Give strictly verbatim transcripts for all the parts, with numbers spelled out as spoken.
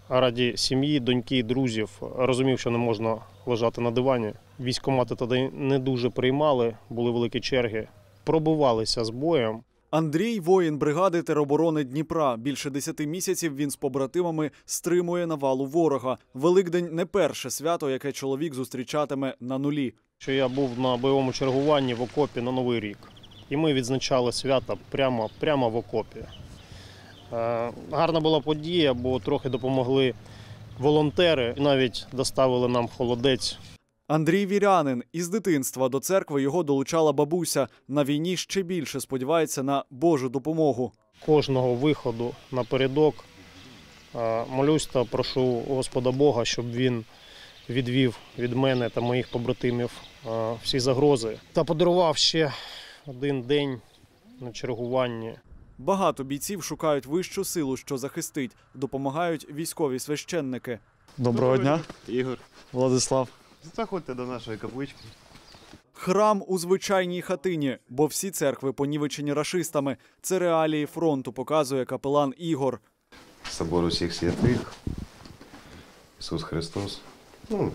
А раді сім'ї, доньки, друзів розумів, що не можна лежати на дивані. Військкомати тоді не дуже приймали, були великі черги, пробивалися з боєм. Андрій – воїн бригади тероборони Дніпра. Більше десяти місяців він з побратимами стримує навалу ворога. Великдень – не перше свято, яке чоловік зустрічатиме на нулі. Що я був на бойовому чергуванні в окопі на Новий рік. І ми відзначали свято прямо, прямо в окопі. Е, гарна була подія, бо трохи допомогли волонтери. Навіть доставили нам холодець. Андрій – вірянин. Із дитинства до церкви його долучала бабуся. На війні ще більше сподівається на Божу допомогу. Кожного виходу напередок молюсь та прошу Господа Бога, щоб він відвів від мене та моїх побратимів всі загрози. Та подарував ще один день на чергуванні. Багато бійців шукають вищу силу, що захистить. Допомагають військові священники. Доброго дня, Ігор. Владислав. Заходьте до нашої каплички. Храм у звичайній хатині, бо всі церкви понівечені рашистами. Це реалії фронту, показує капелан Ігор. Собор усіх святих, Ісус Христос. Ну,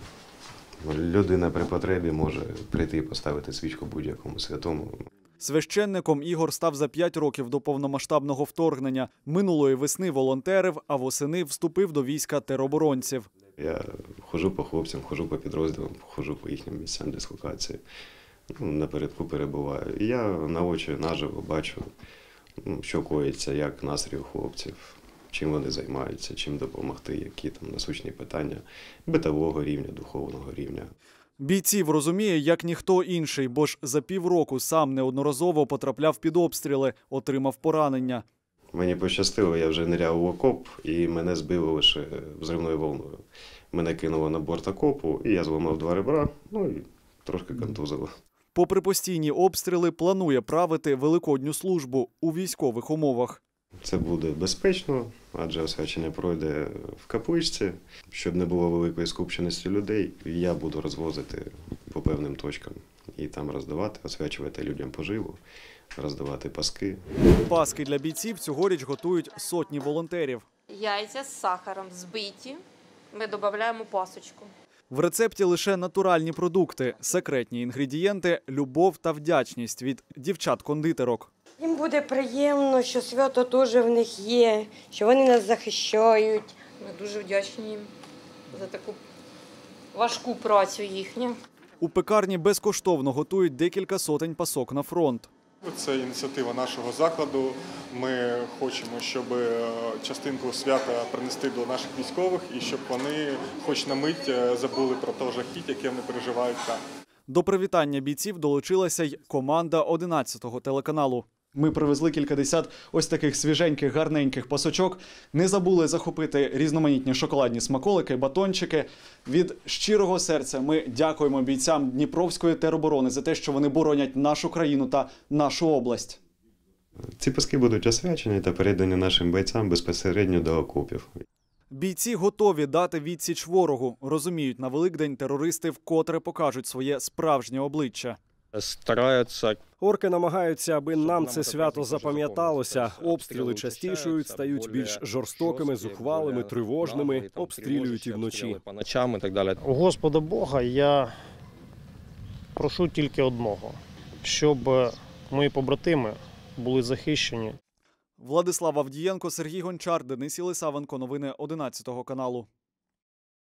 людина при потребі може прийти і поставити свічку будь-якому святому. Священником Ігор став за п'ять років до повномасштабного вторгнення. Минулої весни волонтерив, а восени вступив до війська тероборонців. Я ходжу по хлопцям, ходжу по підрозділам, ходжу по їхнім місцям дислокації. Ну, напередку перебуваю. І я на очі наживо бачу, ну, що коїться, як настрій у хлопців, чим вони займаються, чим допомогти, які там насущні питання битового рівня, духовного рівня. Бійців розуміє, як ніхто інший, бо ж за півроку сам неодноразово потрапляв під обстріли, отримав поранення. Мені пощастило, я вже ниряв в окоп, і мене збило лише взривною волною. Мене кинуло на борт окопу, і я зламав два ребра, ну і трошки контузило. Попри постійні обстріли, планує правити великодню службу у військових умовах. Це буде безпечно, адже освячення пройде в капличці. Щоб не було великої скупченості людей, я буду розвозити по певним точкам і там роздавати, освячувати людям поживу, роздавати паски. Паски для бійців цьогоріч готують сотні волонтерів. Яйця з сахаром збиті, ми додаємо пасочку. В рецепті лише натуральні продукти, секретні інгредієнти, любов та вдячність від дівчат-кондитерок. Їм буде приємно, що свято теж в них є, що вони нас захищають. Ми дуже вдячні їм за таку важку працю їхню. У пекарні безкоштовно готують декілька сотень пасок на фронт. Це ініціатива нашого закладу. Ми хочемо, щоб частинку свята принести до наших військових і щоб вони хоч на мить забули про те жахіття, яке вони переживають там. До привітання бійців долучилася й команда одинадцятого телеканалу. Ми привезли кількадесят ось таких свіженьких, гарненьких пасочок. Не забули захопити різноманітні шоколадні смаколики, батончики. Від щирого серця ми дякуємо бійцям Дніпровської тероборони за те, що вони боронять нашу країну та нашу область. Ці паски будуть освячені та передані нашим бойцям безпосередньо до окопів. Бійці готові дати відсіч ворогу. Розуміють, на Великдень терористи вкотре покажуть своє справжнє обличчя. Стараються. Орки намагаються, аби нам це свято запам'яталося. Обстріли частішають, стають більш жорстокими, зухвалими, тривожними, обстрілюють і вночі. У Господа Бога я прошу тільки одного, щоб мої побратими були захищені. Владислав Авдієнко, Сергій Гончар, Денис Єлисавенко. Новини одинадцятого каналу.